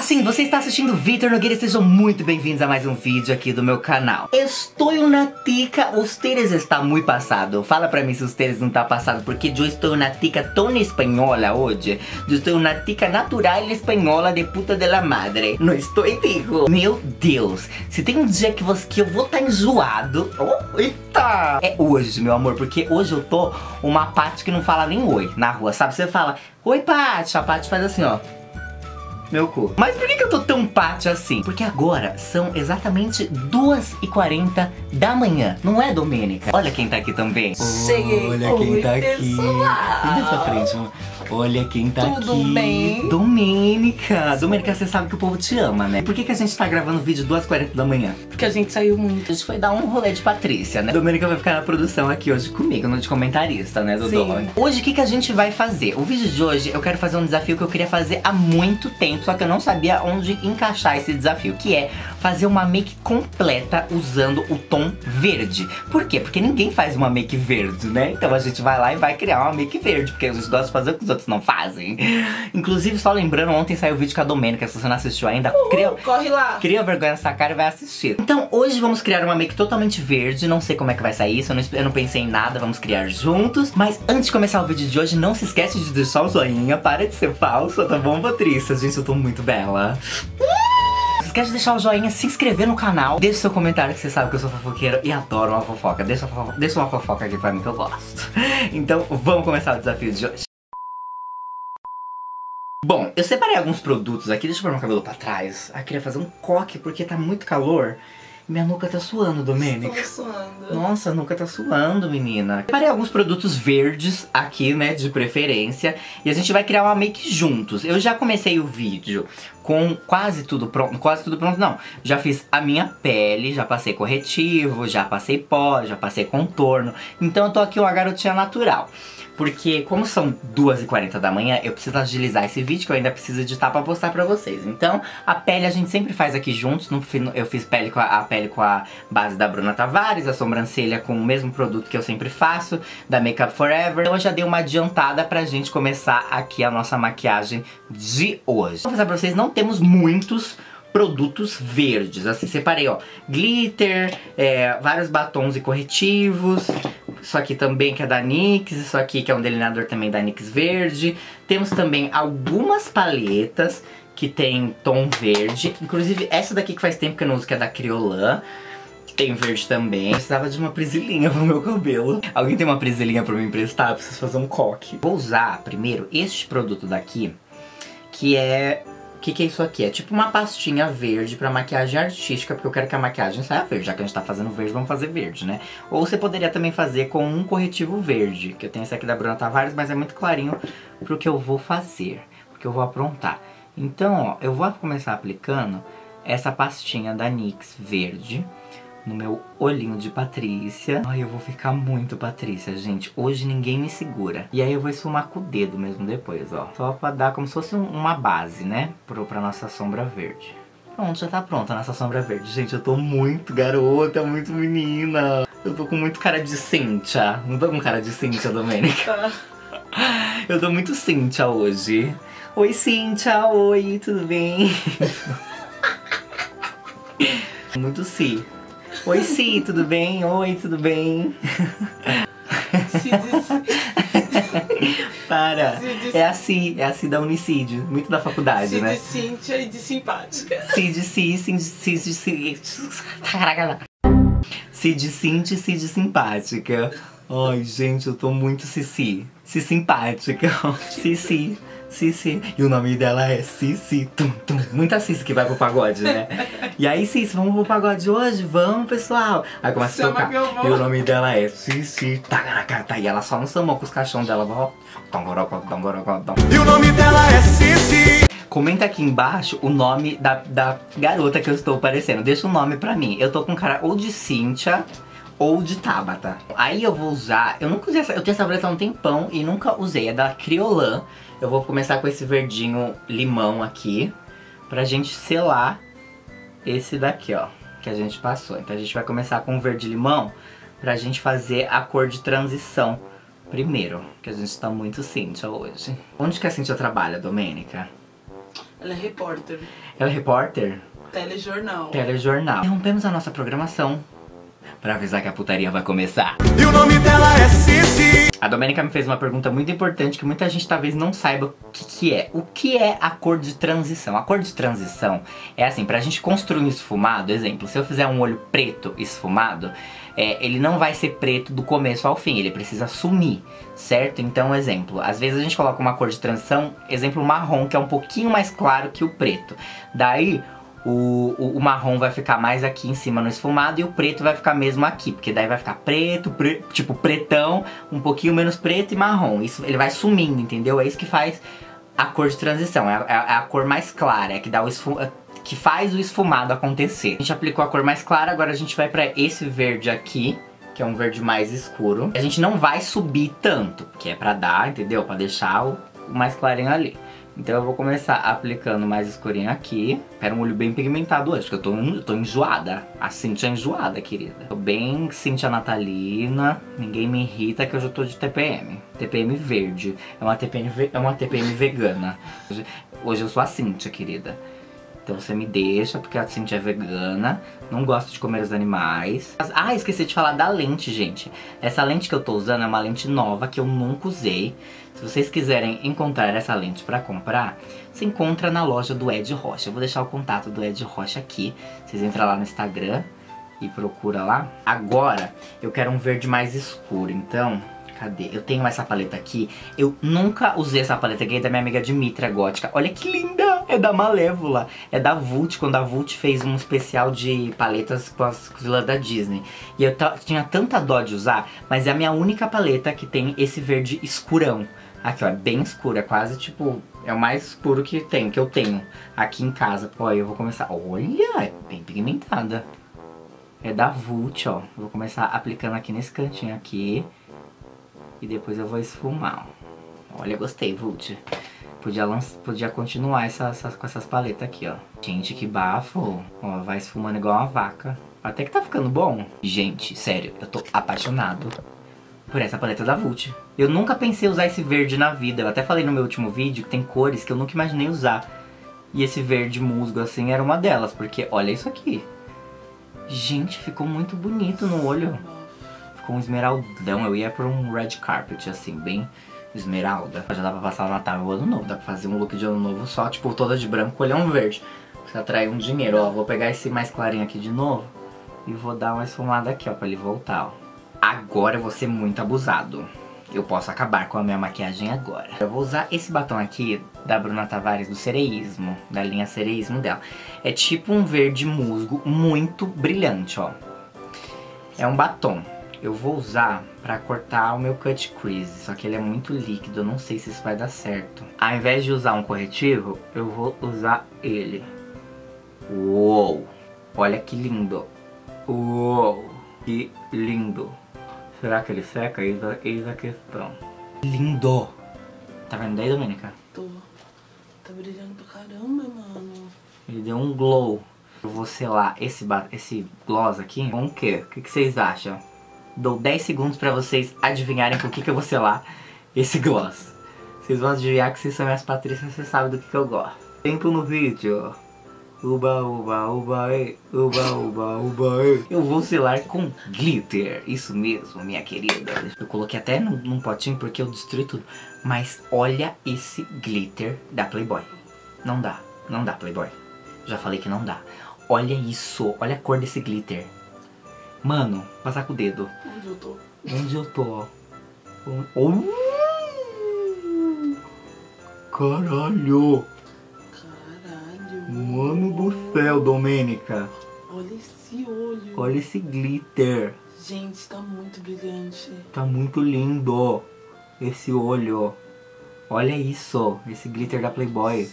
Sim, você está assistindo Vitor Nogueira e sejam muito bem-vindos a mais um vídeo aqui do meu canal. Estou na tica, ustedes está muito passado. Fala pra mim se ustedes não tá passado, porque eu estou na tica tão espanhola hoje. Eu estou na tica natural espanhola de puta de la madre. Não estou digo. Meu Deus, se tem um dia que eu vou estar enjoado. Oh, eita! É hoje, meu amor, porque hoje eu tô uma Paty que não fala nem oi na rua, sabe? Você fala, oi Paty, a Paty faz assim, ó. Meu cu. Mas por que eu tô tão Paty assim? Porque agora são exatamente 2h40 da manhã. Não é, Domênica? Olha quem tá aqui também. Cheguei. Olha quem tá aqui. E dessa frente, ó. Olha quem tá aqui. Tudo bem? Domênica. Domênica, você sabe que o povo te ama, né? Por que a gente tá gravando vídeo 2h40 da manhã? Porque a gente saiu muito. A gente foi dar um rolê de Patrícia, né? Domênica vai ficar na produção aqui hoje comigo, no de comentarista, né, Dodô? Sim. Hoje, o que a gente vai fazer? O vídeo de hoje, eu quero fazer um desafio que eu queria fazer há muito tempo, só que eu não sabia onde encaixar esse desafio, que é fazer uma make completa usando o tom verde. Por quê? Porque ninguém faz uma make verde, né? Então a gente vai lá e vai criar uma make verde, porque a gente gosta de fazer o que os outros não fazem. Inclusive, só lembrando, ontem saiu o vídeo com a Domênica, se você não assistiu ainda, corre lá. Cria vergonha nessa cara e vai assistir. Então, hoje vamos criar uma make totalmente verde. Não sei como é que vai sair isso, eu não pensei em nada, vamos criar juntos. Mas antes de começar o vídeo de hoje, não se esquece de deixar o joinha. Para de ser falsa, tá bom, Patrícia? Gente, eu tô muito bela. Não se esquece de deixar o joinha, se inscrever no canal. Deixe seu comentário que você sabe que eu sou fofoqueira e adoro uma fofoca. Deixa uma fofoca aqui pra mim que eu gosto. Então, vamos começar o desafio de hoje. Bom, eu separei alguns produtos aqui, deixa eu pôr meu cabelo pra trás. Ah, queria fazer um coque porque tá muito calor. Minha nuca tá suando, Domênica. Estou suando. Nossa, a nuca tá suando, menina. Separei alguns produtos verdes aqui, né, de preferência. E a gente vai criar uma make juntos. Eu já comecei o vídeo com quase tudo pronto. Quase tudo pronto, não. Já fiz a minha pele, já passei corretivo, já passei pó, já passei contorno. Então eu tô aqui uma garotinha natural. Porque como são 2h40 da manhã, eu preciso agilizar esse vídeo que eu ainda preciso editar pra postar pra vocês. Então, a pele a gente sempre faz aqui juntos. Eu fiz a pele com a base da Bruna Tavares, a sobrancelha com o mesmo produto que eu sempre faço, da Make Up Forever. Então eu já dei uma adiantada pra gente começar aqui a nossa maquiagem de hoje. Vou falar pra vocês, não temos muitos produtos verdes, assim, separei, ó, glitter, vários batons e corretivos. Isso aqui também que é da NYX, isso aqui que é um delineador também da NYX verde. Temos também algumas paletas que tem tom verde. Inclusive essa daqui que faz tempo que eu não uso, que é da Kryolan, que tem verde também. Eu precisava de uma presilhinha pro meu cabelo. Alguém tem uma presilhinha pra me emprestar? Eu preciso fazer um coque. Vou usar primeiro este produto daqui, que é... O que é isso aqui? É tipo uma pastinha verde pra maquiagem artística, porque eu quero que a maquiagem saia verde. Já que a gente tá fazendo verde, vamos fazer verde, né? Ou você poderia também fazer com um corretivo verde, que eu tenho esse aqui da Bruna Tavares, mas é muito clarinho pro que eu vou fazer, porque eu vou aprontar. Então, ó, eu vou começar aplicando essa pastinha da NYX verde no meu olhinho de Patrícia. Ai, eu vou ficar muito Patrícia, gente. Hoje ninguém me segura. E aí eu vou esfumar com o dedo mesmo depois, ó. Só pra dar como se fosse uma base, né? Pra nossa sombra verde. Pronto, já tá pronta a nossa sombra verde. Gente, eu tô muito garota, muito menina. Eu tô com muito cara de Cíntia. Não tô com cara de Cíntia, Domênica? Eu tô muito Cíntia hoje. Oi, Cíntia. Oi, tudo bem? Muito sim. Oi, Si, tudo bem? Oi, tudo bem? Para, é a Si da Unicídio, muito da faculdade, né? De Cíntia e de simpática. Si de Cintia e Si de simpática. Ai, gente, eu tô muito Si simpática. Cici. E o nome dela é Cici. Muita Cici que vai pro pagode, né? E aí, Cici, vamos pro pagode hoje? Vamos, pessoal. Aí começa a tocar. E o nome dela é Cici. E ela só no samba com os caixões dela. E o nome dela é Cici. Comenta aqui embaixo o nome da garota que eu estou parecendo. Deixa o nome pra mim. Eu tô com cara ou de Cíntia ou de Tabata. Aí eu vou usar... Eu nunca usei essa... Eu tenho essa paleta há um tempão e nunca usei. É da Kryolan. Eu vou começar com esse verdinho limão aqui, pra gente selar esse daqui, ó, que a gente passou. Então a gente vai começar com o verde limão pra gente fazer a cor de transição primeiro, que a gente tá muito Cíntia hoje. Onde que a Cíntia trabalha, Domênica? Ela é repórter. Ela é repórter? Telejornal. Telejornal. Interrompemos a nossa programação pra avisar que a putaria vai começar. E o nome dela é Cici. A Domênica me fez uma pergunta muito importante que muita gente talvez não saiba o que é. O que é a cor de transição? A cor de transição é assim, pra gente construir um esfumado, exemplo, se eu fizer um olho preto esfumado, ele não vai ser preto do começo ao fim, ele precisa sumir, certo? Então, exemplo, às vezes a gente coloca uma cor de transição, exemplo, marrom, que é um pouquinho mais claro que o preto. Daí, o marrom vai ficar mais aqui em cima no esfumado e o preto vai ficar mesmo aqui, porque daí vai ficar preto, tipo pretão, um pouquinho menos preto e marrom. Isso, ele vai sumindo, entendeu? É isso que faz a cor de transição, é a cor mais clara, é que dá que faz o esfumado acontecer. A gente aplicou a cor mais clara, agora a gente vai pra esse verde aqui, que é um verde mais escuro. A gente não vai subir tanto, porque é pra dar, entendeu? Pra deixar o mais clarinho ali. Então eu vou começar aplicando mais escurinho aqui. Quero um olho bem pigmentado hoje, porque eu tô enjoada. A Cintia é enjoada, querida. Tô bem Cintia natalina. Ninguém me irrita que hoje eu tô de TPM. TPM verde. É uma TPM vegana. Hoje eu sou a Cintia, querida. Então você me deixa, porque a Cintia é vegana, não gosta de comer os animais. Ah, esqueci de falar da lente, gente. Essa lente que eu tô usando é uma lente nova que eu nunca usei. Se vocês quiserem encontrar essa lente pra comprar, você encontra na loja do Ed Rocha. Eu vou deixar o contato do Ed Rocha aqui. Vocês entram lá no Instagram e procura lá. Agora, eu quero um verde mais escuro, então... Cadê? Eu tenho essa paleta aqui. Eu nunca usei essa paleta aqui, é da minha amiga Dimitra Gótica. Olha que linda! É da Malévola. É da Vult, quando a Vult fez um especial de paletas com as vilãs da Disney. E eu tinha tanta dó de usar, mas é a minha única paleta que tem esse verde escurão. Aqui, ó, é bem escuro, é quase tipo... É o mais escuro que eu tenho aqui em casa. Ó, eu vou começar... Olha, é bem pigmentada. É da Vult, ó. Eu vou começar aplicando aqui nesse cantinho aqui. E depois eu vou esfumar. Olha, gostei, Vult. Podia continuar com essas paletas aqui, ó. Gente, que bafo. Ó, vai esfumando igual uma vaca. Até que tá ficando bom. Gente, sério, eu tô apaixonado por essa paleta da Vult. Eu nunca pensei em usar esse verde na vida. Eu até falei no meu último vídeo que tem cores que eu nunca imaginei usar. E esse verde musgo assim era uma delas. Porque olha isso aqui. Gente, ficou muito bonito no olho. Com um esmeraldão, eu ia por um red carpet, assim, bem esmeralda. Já dá pra passar o Natal e o Ano Novo, dá pra fazer um look de Ano Novo só, tipo, toda de branco, olhão verde. Pra atrair um dinheiro, ó, vou pegar esse mais clarinho aqui de novo e vou dar uma esfumada aqui, ó, pra ele voltar, ó. Agora eu vou ser muito abusado. Eu posso acabar com a minha maquiagem agora. Eu vou usar esse batom aqui da Bruna Tavares, do Sereísmo, da linha Sereísmo dela. É tipo um verde musgo, muito brilhante, ó. É um batom. Eu vou usar pra cortar o meu cut crease, só que ele é muito líquido, eu não sei se isso vai dar certo. Ao invés de usar um corretivo, eu vou usar ele. Uou! Olha que lindo! Uou! Que lindo! Será que ele seca? Eis a questão. Lindo! Tá vendo aí, Domênica? Tô. Tá brilhando pra caramba, mano. Ele deu um glow. Eu vou selar esse gloss aqui com o quê? O que vocês acham? Dou 10 segundos pra vocês adivinharem com o que eu vou selar esse gloss. Vocês vão adivinhar que vocês são minhas Patrícias, vocês sabem do que eu gosto. Tempo no vídeo. Uba, uba, uba, ei. Uba, uba, uba, ei. Eu vou selar com glitter. Isso mesmo, minha querida. Eu coloquei até num potinho porque eu destruí tudo. Mas olha esse glitter da Playboy. Não dá, não dá, Playboy. Já falei que não dá. Olha isso, olha a cor desse glitter. Mano, passar com o dedo. Onde eu tô? Onde eu tô? Oh! Caralho! Caralho. Mano do céu, Domênica. Olha esse olho. Olha esse glitter. Gente, tá muito brilhante. Tá muito lindo. Esse olho. Olha isso. Esse glitter da Playboy.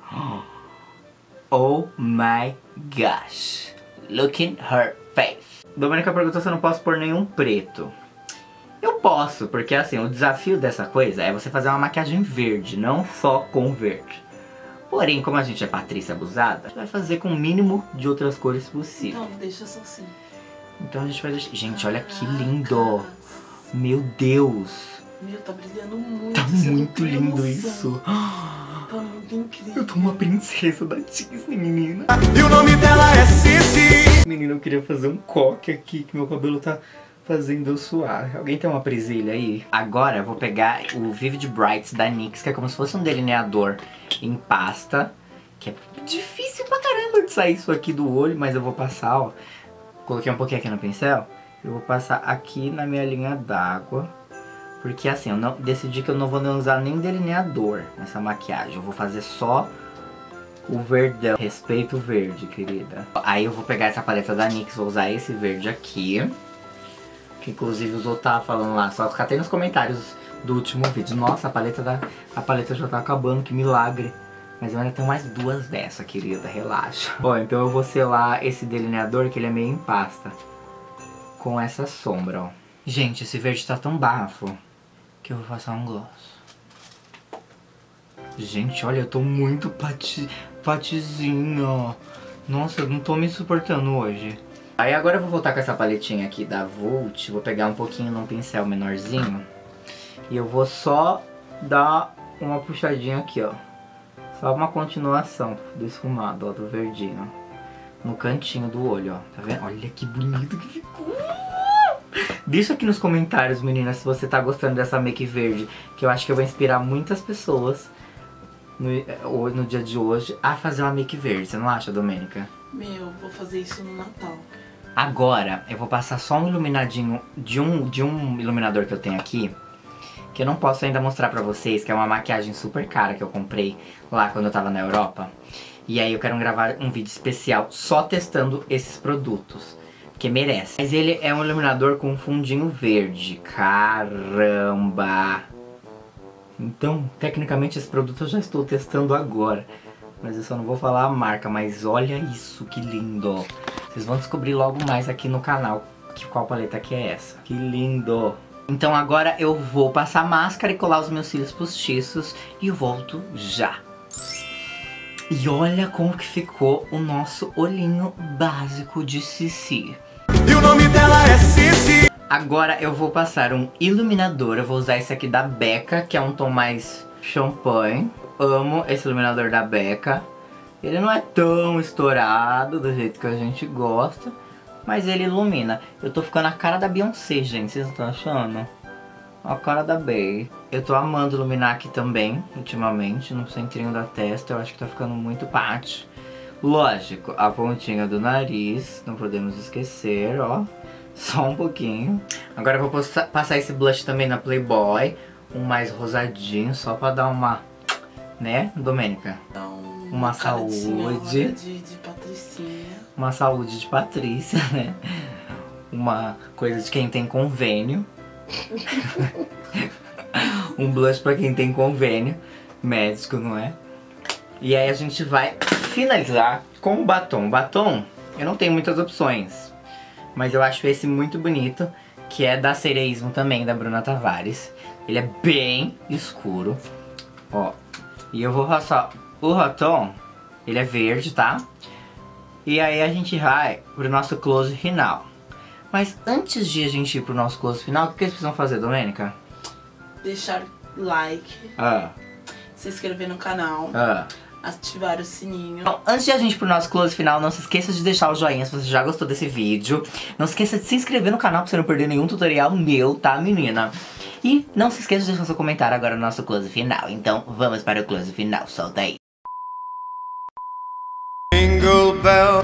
Oh my gosh. Look at her face. Domênica perguntou se eu não posso pôr nenhum preto. Eu posso, porque assim, o desafio dessa coisa é você fazer uma maquiagem verde, não só com verde. Porém, como a gente é Patrícia abusada, a gente vai fazer com o mínimo de outras cores possível. Então, deixa só assim. Então a gente vai deixar... Gente, olha que lindo! Meu Deus! Meu, tá brilhando muito. Tá Você muito não tem lindo emoção. isso! Tá muito incrível. Eu tô uma princesa da Disney, menina. E o nome dela é Cici. Menina, eu queria fazer um coque aqui, que meu cabelo tá fazendo eu suar. Alguém tem uma presilha aí? Agora eu vou pegar o Vivid Brights da NYX, que é como se fosse um delineador em pasta. Que é difícil pra caramba de sair isso aqui do olho, mas eu vou passar, ó. Coloquei um pouquinho aqui no pincel. Eu vou passar aqui na minha linha d'água. Porque assim, eu decidi que eu não vou usar nem delineador nessa maquiagem. Eu vou fazer só o verdão. Respeito o verde, querida. Aí eu vou pegar essa paleta da NYX, vou usar esse verde aqui. Que inclusive os outros estavam falando lá, só catei nos comentários do último vídeo. Nossa, a paleta já tá acabando, que milagre. Mas eu ainda tenho mais duas dessa, querida, relaxa. Bom, então eu vou selar esse delineador, que ele é meio em pasta, com essa sombra, ó. Gente, esse verde tá tão bafo que eu vou passar um gloss. Gente, olha, eu tô muito patizinha, ó. Nossa, eu não tô me suportando hoje. Aí agora eu vou voltar com essa paletinha aqui da Vult. Vou pegar um pouquinho num pincel menorzinho. E eu vou só dar uma puxadinha aqui, ó. Só uma continuação do esfumado, ó, do verdinho. No cantinho do olho, ó. Tá vendo? Olha que bonito que ficou. Deixa aqui nos comentários, meninas, se você tá gostando dessa make verde. Que eu acho que eu vou inspirar muitas pessoas no dia de hoje a fazer uma make verde. Você não acha, Domênica? Meu, vou fazer isso no Natal. Agora, eu vou passar só um iluminadinho de um iluminador que eu tenho aqui. Que eu não posso ainda mostrar pra vocês, que é uma maquiagem super cara que eu comprei lá quando eu tava na Europa. E aí eu quero gravar um vídeo especial só testando esses produtos, porque merece. Mas ele é um iluminador com fundinho verde, caramba! Então, tecnicamente esse produto eu já estou testando agora. Mas eu só não vou falar a marca, mas olha isso, que lindo! Vocês vão descobrir logo mais aqui no canal qual paleta que é essa. Que lindo! Então agora eu vou passar máscara e colar os meus cílios postiços e eu volto já. E olha como que ficou o nosso olhinho básico de Cici. E o nome dela é Cici. Agora eu vou passar um iluminador, eu vou usar esse aqui da Becca, que é um tom mais champanhe. Amo esse iluminador da Becca. Ele não é tão estourado do jeito que a gente gosta, mas ele ilumina. Eu tô ficando a cara da Beyoncé, gente. Vocês não estão achando? A cara da Bey. Eu tô amando iluminar aqui também, ultimamente, no centrinho da testa. Eu acho que tá ficando muito pátio. Lógico, a pontinha do nariz, não podemos esquecer, ó. Só um pouquinho. Agora eu vou passar esse blush também na Playboy. Um mais rosadinho, só pra dar uma... Né, Domênica? Uma saúde. De patricinha. Uma saúde de Patrícia, né? Uma coisa de quem tem convênio. Um blush pra quem tem convênio médico, não é? E aí a gente vai finalizar com o batom. O batom, eu não tenho muitas opções, mas eu acho esse muito bonito, que é da Sereísmo também, da Bruna Tavares. Ele é bem escuro, ó. E eu vou passar o batom, ele é verde, tá? E aí a gente vai pro nosso close final. Mas antes de a gente ir pro nosso close final, o que eles precisam fazer, Domênica? Deixar like, se inscrever no canal, ativar o sininho. Então, antes de a gente ir pro nosso close final, não se esqueça de deixar o joinha se você já gostou desse vídeo. Não se esqueça de se inscrever no canal pra você não perder nenhum tutorial meu, tá, menina? E não se esqueça de deixar seu comentário agora no nosso close final. Então vamos para o close final, solta aí. Jingle bell,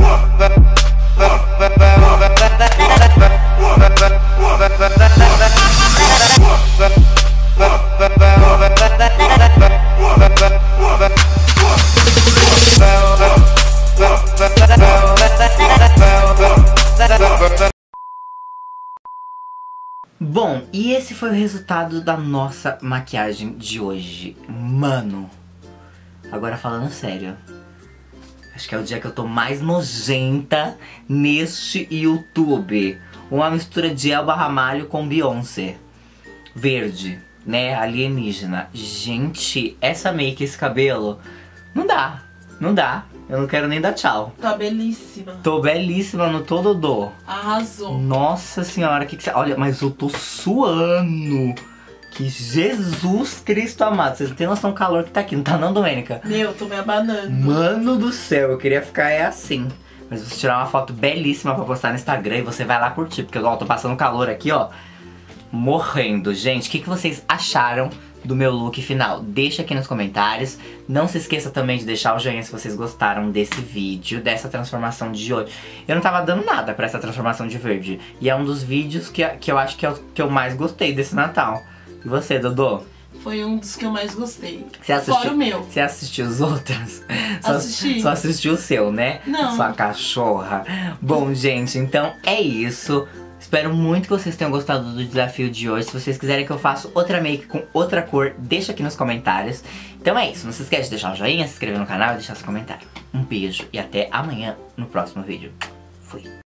Bom, e esse foi o resultado da nossa maquiagem de hoje. Mano, agora falando sério, acho que é o dia que eu tô mais nojenta neste YouTube. Uma mistura de Elba Ramalho com Beyoncé. Verde, né? Alienígena. Gente, essa make, esse cabelo, não dá. Não dá. Eu não quero nem dar tchau. Tá belíssima. Tô belíssima no todo. Arrasou. Nossa senhora, que você... Olha, mas eu tô suando. Que Jesus Cristo amado. Vocês não têm noção do calor que tá aqui, não tá não, Domênica? Meu, tô me abanando. Mano do céu, eu queria ficar assim. Mas vou tirar uma foto belíssima pra postar no Instagram e você vai lá curtir. Porque ó, tô passando calor aqui, ó. Morrendo. Gente, o que vocês acharam do meu look final? Deixa aqui nos comentários. Não se esqueça também de deixar o joinha se vocês gostaram desse vídeo, dessa transformação de hoje. Eu não tava dando nada pra essa transformação de verde. E é um dos vídeos que eu acho que é o que eu mais gostei desse Natal. E você, Dodô? Foi um dos que eu mais gostei. Você assistiu, fora o meu. Você assistiu os outros? Assisti. Só assistiu o seu, né? Não. Sua cachorra. Bom, gente, então é isso. Espero muito que vocês tenham gostado do desafio de hoje. Se vocês quiserem que eu faça outra make com outra cor, deixa aqui nos comentários. Então é isso. Não se esquece de deixar o joinha, se inscrever no canal e deixar seu comentário. Um beijo e até amanhã no próximo vídeo. Fui.